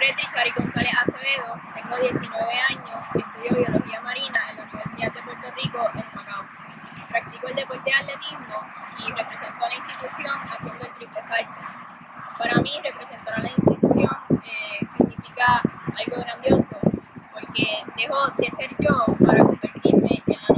nombre es Richari González Acevedo, tengo 19 años, estudio biología marina en la Universidad de Puerto Rico en Humacao. Practico el deporte de atletismo y represento a la institución haciendo el triple salto. Para mí, representar a la institución significa algo grandioso porque dejo de ser yo para convertirme en la